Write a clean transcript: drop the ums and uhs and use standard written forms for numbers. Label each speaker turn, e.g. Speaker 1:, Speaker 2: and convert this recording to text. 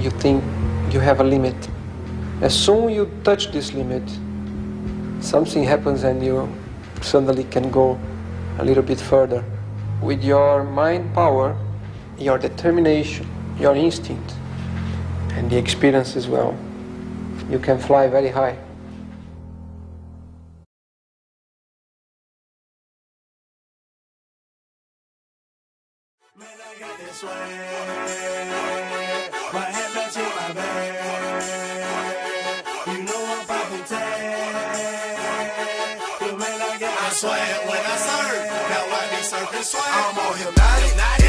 Speaker 1: you think you have a limit. As soon you touch this limit, something happens and you suddenly can go a little bit further. With your mind power, your determination, your instinct, and the experience as well, you can fly very high.
Speaker 2: Man, I got this swag. My hat matching my bag. You know I'm popping tag. Man, I got swag when I surf. Now I be surfing swag. I'm on hypnotic.